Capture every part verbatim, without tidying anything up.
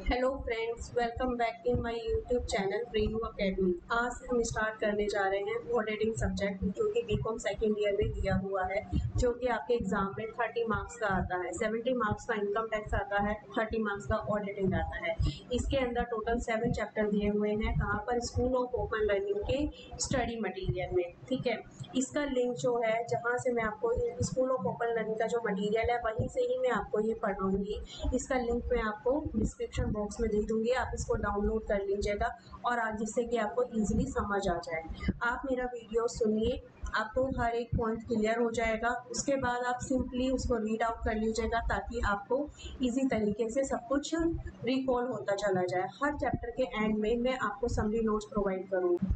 Hello friends, welcome back in my YouTube channel Renu academy. आज हम start करने जा रहे हैं ऑडिटिंग सब्जेक्ट, जो कि बीकॉम सेकेंड ईयर में दिया हुआ है, जो कि आपके एग्जाम में तीस मार्क्स का आता है। सत्तर मार्क्स का इनकम टैक्स आता है, तीस मार्क्स का ऑडिटिंग आता है। इसके अंदर टोटल सेवन चैप्टर दिए हुए हैं। कहाँ पर? स्कूल ऑफ ओपन लर्निंग के स्टडी मटीरियल में। ठीक है, इसका लिंक जो है, जहाँ से मैं आपको स्कूल ऑफ ओपन लर्निंग का जो मटीरियल है वहीं से ही मैं आपको ये पढ़ाऊंगी। इसका लिंक मैं आपको डिस्क्रिप्शन बॉक्स में दे दूंगी, आप इसको डाउनलोड कर लीजिएगा और आज जिससे कि आपको इजीली समझ आ जाए। आप मेरा वीडियो सुनिए, आपको हर एक पॉइंट क्लियर हो जाएगा। उसके बाद आप सिंपली उसको रीड आउट कर लीजिएगा, ताकि आपको इजी तरीके से सब कुछ रिकॉल होता चला जाए। हर चैप्टर के एंड में मैं आपको समरी नोट्स प्रोवाइड करूँगी।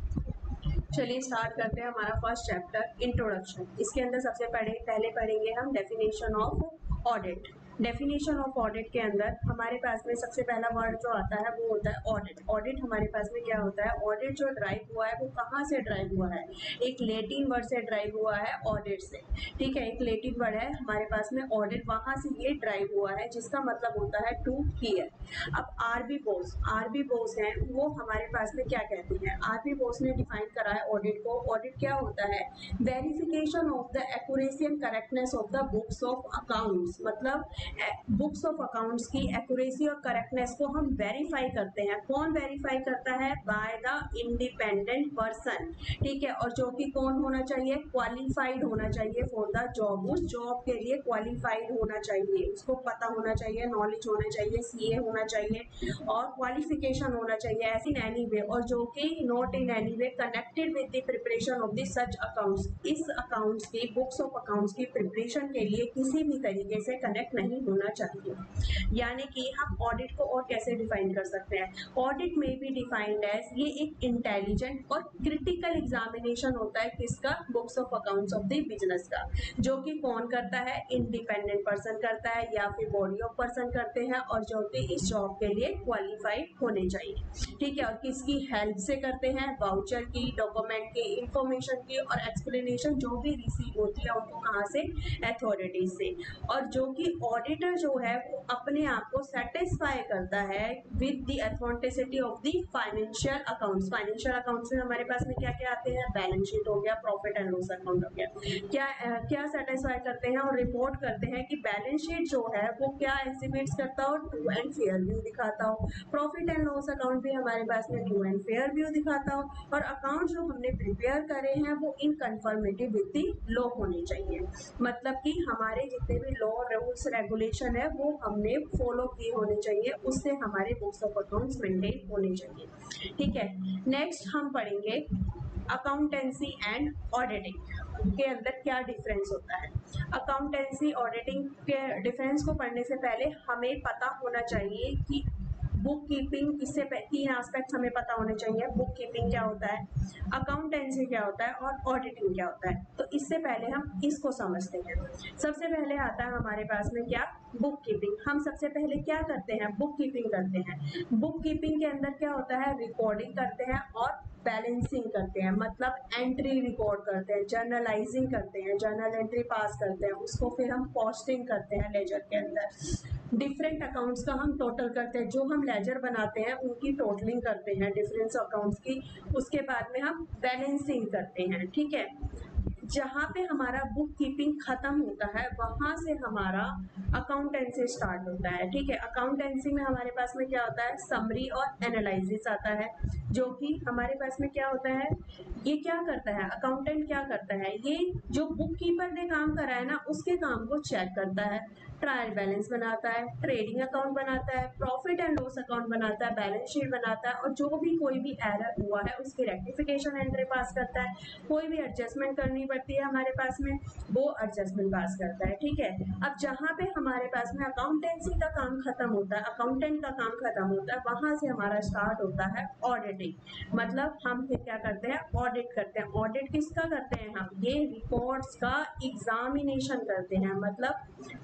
चलिए स्टार्ट करते हैं हमारा फर्स्ट चैप्टर, इंट्रोडक्शन। इसके अंदर सबसे पहले पहले पढ़ेंगे हम definition of audit. Definition of audit के अंदर हमारे पास में सबसे पहला वर्ड जो आता है वो होता है ऑडिट। ऑडिट हमारे पास में क्या होता है? ऑडिट जो ड्राइव हुआ है वो कहाँ से ड्राइव हुआ है? एक लैटिन वर्ड से ड्राइव हुआ है, ऑडिट से। ठीक है, एक लैटिन वर्ड है हमारे पास में ऑडिट, वहां से ये ड्राइव हुआ है, जिसका मतलब होता है टू हियर। अब आरबी बोस आरबी बोस है, वो हमारे पास में क्या कहते हैं? आरबी बोस ने डिफाइन करा है ऑडिट को। ऑडिट क्या होता है? Verification of the accuracy and correctness of the books of accounts. मतलब बुक्स ऑफ अकाउंट्स की एक्यूरेसी और करेक्टनेस को हम वेरीफाई करते हैं। कौन वेरीफाई करता है? By the independent person. ठीक है, और जो कि कौन होना चाहिए? क्वालिफाइड होना चाहिए फॉर द जॉब। उस जॉब के लिए क्वालिफाइड होना चाहिए, उसको पता होना चाहिए, नॉलेज होना चाहिए, सीए होना चाहिए और क्वालिफिकेशन होना चाहिए ऐसी इन एनी वे, और जो कि not in any way connected with the preparation of the such accounts. इस अकाउंट्स की, बुक्स ऑफ अकाउंट्स की प्रिपरेशन के लिए किसी भी तरीके से कनेक्ट नहीं होना चाहिए। यानी कि हम ऑडिट को और कैसे डिफाइन कर सकते हैं? ऑडिट में भी डिफाइंड एज ये एक इंटेलिजेंट और क्रिटिकल एग्जामिनेशन होता है। किसका? Books of accounts of the business का। जो कि कौन करता है? इंडिपेंडेंट पर्सन करता है या फिर बॉडी ऑफ पर्सन करते हैं, और जो कि इस जॉब के लिए क्वालिफाइड होने चाहिए। ठीक है, और किसकी हेल्प से करते हैं? वाउचर की, डॉक्यूमेंट की, इंफॉर्मेशन की और एक्सप्लेनेशन जो भी रिसीव होती है उनको कहाँ से? अथॉरिटी से। और जो कि ऑडिटर जो है वो अपने आप को सेटिस्फाई करता है with the authenticity of the financial accounts. Financial accounts में हमारे पास में क्या क्या आते हैं? बैलेंस शीट हो गया, प्रॉफिट एंड लॉस अकाउंट हो गया। क्या आ, क्या सेटिस्फाई करते हैं और रिपोर्ट करते हैं कि बैलेंस शीट जो है वो क्या एस्टिमेट्स करता हो? ट्रू एंड फेयर व्यू दिखाता हो। प्रॉफिट एंड लॉस अकाउंट भी हमारे पास में ट्रू एंड फेयर व्यू दिखाता हो। और अकाउंट जो हमने प्रिपेयर करे हैं वो in confirmative with the law होने चाहिए। मतलब कि हमारे जितने भी लॉ, रूल्स, रेगुलेशन है वो हमने फॉलो किए होने चाहिए, उससे हमारे बुक्स ऑफ अकाउंट्स मेंटेन होने चाहिए। ठीक है, नेक्स्ट हम पढ़ेंगे अकाउंटेंसी एंड ऑडिटिंग के अंदर क्या डिफरेंस होता है। अकाउंटेंसी ऑडिटिंग के डिफरेंस को पढ़ने से पहले हमें पता होना चाहिए कि बुक कीपिंग, इससे तीन एस्पेक्ट हमें पता होने चाहिए। बुक कीपिंग क्या होता है, अकाउंटेंसी क्या होता है और ऑडिटिंग क्या होता है। तो इससे पहले हम इसको समझते हैं। सबसे पहले आता है हमारे पास में क्या? Book keeping. हम सबसे पहले क्या करते हैं? बुक कीपिंग करते हैं। बुक कीपिंग के अंदर क्या होता है? रिकॉर्डिंग करते हैं और बैलेंसिंग करते हैं, मतलब एंट्री रिकॉर्ड करते हैं, जर्नलाइजिंग करते हैं, जर्नल एंट्री पास करते हैं, उसको फिर हम पोस्टिंग करते हैं लेजर के अंदर। डिफरेंट अकाउंट्स का हम टोटल करते हैं, जो हम लेजर बनाते हैं उनकी टोटलिंग करते हैं डिफरेंट अकाउंट्स की। उसके बाद में हम बैलेंसिंग करते हैं। ठीक है, जहाँ पे हमारा बुक कीपिंग खत्म होता है वहां से हमारा अकाउंटेंसी स्टार्ट होता है। ठीक है, अकाउंटेंसी में हमारे पास में क्या होता है? समरी और एनालिसिस आता है, जो कि हमारे पास में क्या होता है? ये क्या करता है? अकाउंटेंट क्या करता है? ये जो बुक कीपर ने काम करा है ना, उसके काम को चेक करता है, ट्रायल बैलेंस बनाता है, ट्रेडिंग अकाउंट बनाता है, प्रॉफिट एंड लॉस अकाउंट बनाता है, बैलेंस शीट बनाता है, और जो भी कोई भी एरर हुआ है उसकी रेक्टिफिकेशन एंट्री पास करता है। कोई भी एडजस्टमेंट करनी पड़ती है हमारे पास में, वो एडजस्टमेंट पास करता है। ठीक है, अब जहाँ पे हमारे पास में अकाउंटेंसी का काम खत्म होता है, अकाउंटेंट का काम खत्म होता है, वहां से हमारा स्टार्ट होता है ऑडिटिंग। मतलब हम फिर क्या करते हैं? ऑडिट करते हैं। ऑडिट किसका करते हैं हम? ये रिकॉर्ड्स का एग्जामिनेशन करते हैं। मतलब हम इस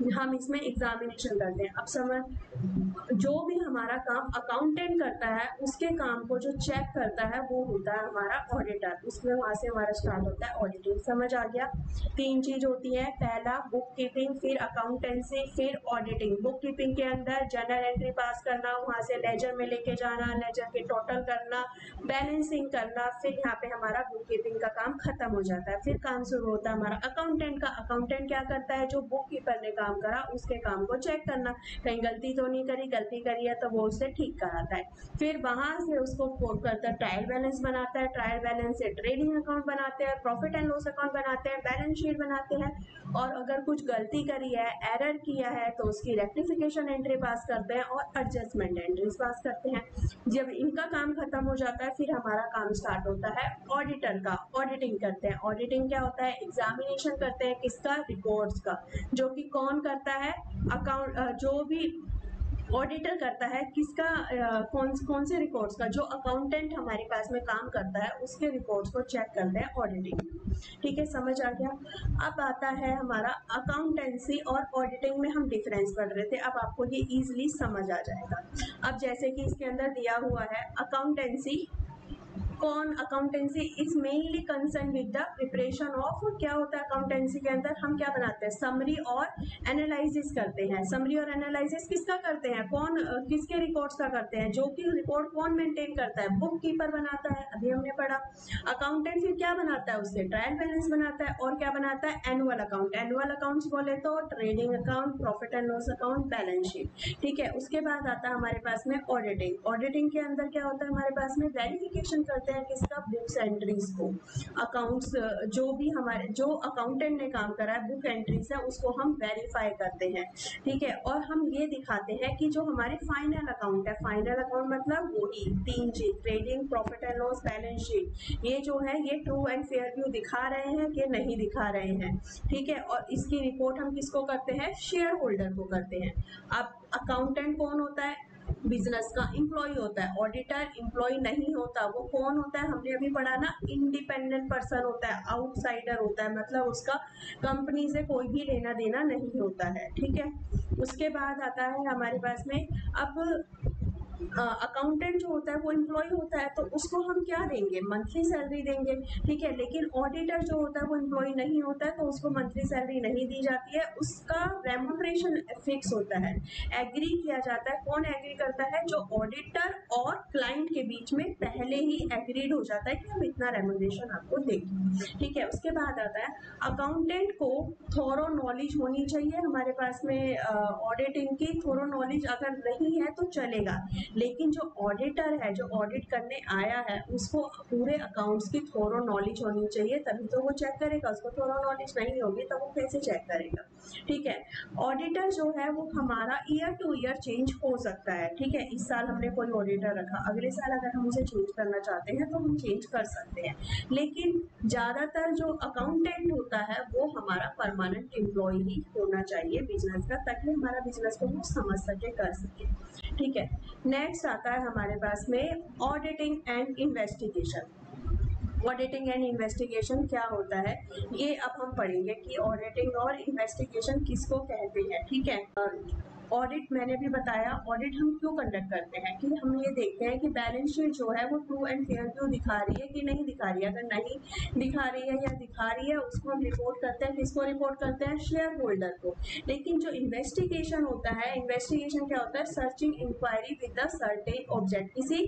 उसमें एग्जामिनेशन करते हैं। अब समझ, जो भी हमारा काम अकाउंटेंट करता है उसके काम को जो चेक करता है वो होता है हमारा ऑडिटर। उसमें वहां से हमारा स्टार्ट होता है ऑडिटिंग। समझ आ गया? तीन चीज होती है, पहला बुक कीपिंग, फिर अकाउंटेंसी, फिर ऑडिटिंग। बुक कीपिंग के अंदर जर्नल एंट्री पास करना, वहां से लेजर में लेके जाना, लेजर के टोटल करना, बैलेंसिंग करना, फिर यहाँ पे हमारा बुक कीपिंग का काम खत्म हो जाता है। फिर काम शुरू होता है हमारा अकाउंटेंट का। अकाउंटेंट क्या करता है? जो बुक कीपर ने काम करा उसके काम को चेक करना, कहीं गलती तो नहीं करी, गलती करी है तो वो उससे ठीक कराता है। फिर वहां से उसको कोड करता है, ट्रायल बैलेंस बनाता है, ट्रायल बैलेंस से ट्रेडिंग अकाउंट बनाते हैं, प्रॉफिट एंड लॉस अकाउंट बनाते हैं, बैलेंस शीट बनाते हैं, और अगर कुछ गलती करी है, एरर किया है तो उसकी रेक्टिफिकेशन एंट्री पास करते हैं और एडजस्टमेंट एंट्रीज पास करते हैं। जब इनका काम खत्म हो जाता है फिर हमारा काम स्टार्ट होता है ऑडिटर का। ऑडिटिंग करते हैं। ऑडिटिंग क्या होता है? एग्जामिनेशन करते हैं किसका? रिकॉर्ड्स का। जो कि कौन करता है? अकाउंट, जो भी ऑडिटर करता है किसका? आ, कौन कौन से रिकॉर्ड्स का? जो अकाउंटेंट हमारे पास में काम करता है उसके रिकॉर्ड्स को चेक करते हैं ऑडिटिंग। ठीक है, समझ आ गया? अब आता है हमारा अकाउंटेंसी और ऑडिटिंग में हम डिफरेंस पढ़ रहे थे। अब आपको ये इजीली समझ आ जाएगा। अब जैसे कि इसके अंदर दिया हुआ है अकाउंटेंसी, कौन? Accountancy is mainly concern with the preparation of, क्या होता है अकाउंटेंसी के अंदर? हम क्या बनाते हैं? समरी और एनालिसिस करते हैं। समरी और एनालिसिस किसका करते हैं? कौन किसके रिकॉर्ड्स का करते हैं? जो कि रिकॉर्ड कौन मेंटेन करता है? बुक कीपर बनाता है, अभी हमने पढ़ा। अकाउंटेंट फिर क्या बनाता है? उससे ट्रायल बैलेंस बनाता है, और क्या बनाता है? Annual account. एनुअल अकाउंट्स बोले तो trading account, profit and loss account, balance sheet. ठीक है, उसके बाद आता है हमारे पास में ऑडिटिंग। ऑडिटिंग के अंदर क्या होता है हमारे पास में? वेरिफिकेशन करते हैं किसका? बुक्स एंट्रीज को। अकाउंट्स जो भी हमारे, जो अकाउंटेंट ने काम करा है बुक एंट्रीज है उसको हम वेरीफाई करते हैं। ठीक है, और हम ये दिखाते हैं कि जो हमारे फाइनल अकाउंट है, फाइनल अकाउंट मतलब वही तीन चीज, trading, profit and loss, balance sheet, ये जो है ये ट्रू एंड फेयर व्यू दिखा रहे हैं कि नहीं दिखा रहे हैं। ठीक है, और इसकी रिपोर्ट हम किसको करते हैं? शेयर होल्डर को करते हैं। अब अकाउंटेंट कौन होता है? बिजनेस का एम्प्लॉय होता है। ऑडिटर एम्प्लॉय नहीं होता। वो कौन होता है? हमने अभी पढ़ा ना, इंडिपेंडेंट पर्सन होता है, आउटसाइडर होता है, मतलब उसका कंपनी से कोई भी लेना देना नहीं होता है। ठीक है, उसके बाद आता है हमारे पास में, अब अकाउंटेंट uh, जो होता है वो एम्प्लॉय होता है तो उसको हम क्या देंगे? मंथली सैलरी देंगे। ठीक है, लेकिन ऑडिटर जो होता है वो एम्प्लॉय नहीं होता है तो उसको मंथली सैलरी नहीं दी जाती है, उसका रेम्यूनरेशन फिक्स होता है, एग्री किया जाता है। कौन एग्री करता है? जो ऑडिटर और क्लाइंट के बीच में पहले ही एग्रीड हो जाता है कि हम इतना रेम्यूनरेशन आपको देंगे। ठीक है, उसके बाद आता है अकाउंटेंट को थोरो नॉलेज होनी चाहिए हमारे पास में ऑडिटिंग की। थोरो नॉलेज अगर नहीं है तो चलेगा, लेकिन जो ऑडिटर है, जो ऑडिट करने आया है, उसको पूरे अकाउंट्स की थोरो नॉलेज होनी चाहिए, तभी तो वो चेक करेगा। उसको थोरो नॉलेज नहीं होगी तो वो कैसे चेक करेगा? ठीक है, ऑडिटर जो है वो हमारा ईयर टू ईयर चेंज हो सकता है। ठीक है, इस साल हमने कोई ऑडिटर रखा, अगले साल अगर हम उसे चेंज करना चाहते हैं तो हम चेंज कर सकते हैं, लेकिन ज्यादातर जो अकाउंटेंट होता है वो हमारा परमानेंट एम्प्लॉय ही होना चाहिए बिजनेस का, ताकि हमारा बिजनेस को वो समझ सके, कर सके। ठीक है, नेक्स्ट आता है हमारे पास में auditing and investigation. Auditing and investigation क्या होता है ये अब हम पढ़ेंगे कि ऑडिटिंग और इन्वेस्टिगेशन किसको कहते हैं। ठीक है, ऑडिट मैंने भी बताया, ऑडिट हम क्यों कंडक्ट करते हैं कि हम ये देखते हैं कि बैलेंस शीट जो है वो ट्रू एंड फेयर व्यू दिखा रही है कि नहीं दिखा रही है। अगर नहीं दिखा रही है या दिखा रही है उसको हम रिपोर्ट करते हैं। किसको रिपोर्ट करते हैं? शेयर होल्डर को। लेकिन जो इन्वेस्टिगेशन होता है, इन्वेस्टिगेशन क्या होता है? Searching inquiry with the certain object, किसी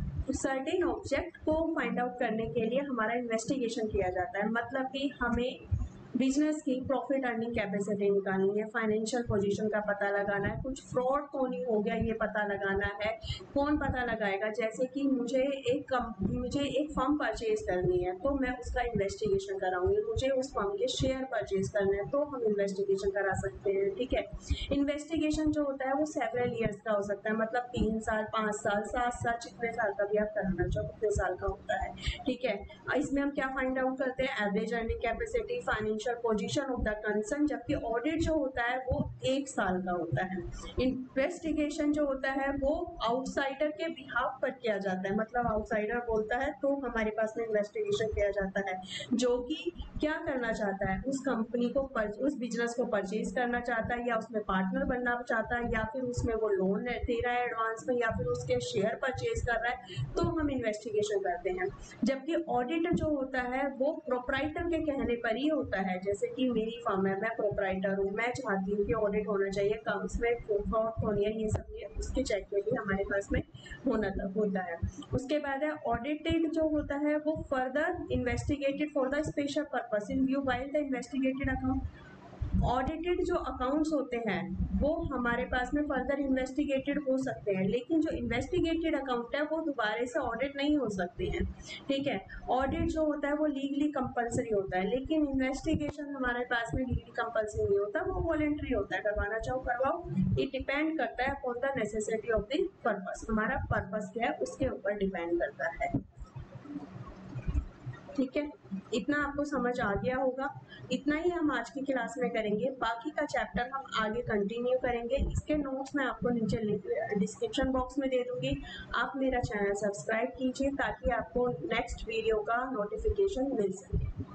सर्टेन ऑब्जेक्ट को फाइंड आउट करने के लिए हमारा इन्वेस्टिगेशन किया जाता है। मतलब कि हमें बिजनेस की प्रॉफिट अर्निंग कैपेसिटी निकालनी है, फाइनेंशियल पोजीशन का पता लगाना है, कुछ फ्रॉड तो नहीं हो गया ये पता लगाना है। कौन पता लगाएगा? जैसे कि मुझे एक मुझे एक फर्म परचेज करनी है तो मैं उसका इन्वेस्टिगेशन कराऊंगी, मुझे उस फर्म के शेयर परचेज करने हैं तो हम इन्वेस्टिगेशन करा सकते हैं। ठीक है, इन्वेस्टिगेशन जो होता है वो सेवरल ईयर्स का हो सकता है, मतलब तीन साल, पांच साल, सात साल, जितने साल का भी आप कराना चाहो उतने साल का होता है। ठीक है, इसमें हम क्या फाइंड आउट करते हैं? Average earning capacity, financial financial position of the concern, जबकि ऑडिट जो होता है वो एक साल का होता है। इन्वेस्टिगेशन जो होता है वो आउटसाइडर के बिहाफ पर किया जाता है, मतलब आउटसाइडर बोलता है तो हमारे पास में इन्वेस्टिगेशन किया जाता है, जो कि क्या करना चाहता है, उस कंपनी को उस बिजनेस को परचेज करना चाहता है, या उसमें पार्टनर बनना चाहता है, या फिर उसमें वो लोन दे रहा है एडवांस में, या फिर उसके शेयर परचेज कर रहा है, तो हम इन्वेस्टिगेशन करते हैं। जबकि ऑडिट जो होता है वो प्रोपराइटर के कहने पर ही होता है, जैसे कि मेरी फर्म है, मैं प्रोपराइटर हूँ, मैं चाहती हूँ कि ऑडिट होना चाहिए, कम इसमें फ्रॉड होनी है, ये सब ये उसके चेक के लिए हमारे पास में होना होता है। उसके बाद है ऑडिटेड जो होता है वो further investigated for the special purpose in view while the investigated account. Audited जो अकाउंट्स होते हैं वो हमारे पास में फर्दर इन्वेस्टिगेटेड हो सकते हैं, लेकिन जो इन्वेस्टिगेटेड अकाउंट है वो दोबारा से ऑडिट नहीं हो सकते हैं, ठीक है। ऑडिट जो होता है वो लीगली कंपलसरी होता है, लेकिन इन्वेस्टिगेशन हमारे पास में लीगली कंपलसरी नहीं होता, वो वॉलंटरी होता है, करवाना चाहो करवाओ। इट डिपेंड करता है upon the necessity of the purpose, हमारा पर्पस क्या है उसके ऊपर डिपेंड करता है, ठीक है। इतना आपको समझ आ गया होगा, इतना ही हम आज की क्लास में करेंगे, बाकी का चैप्टर हम आगे कंटिन्यू करेंगे। इसके नोट्स मैं आपको नीचे डिस्क्रिप्शन बॉक्स में दे दूंगी, आप मेरा चैनल सब्सक्राइब कीजिए ताकि आपको नेक्स्ट वीडियो का नोटिफिकेशन मिल सके।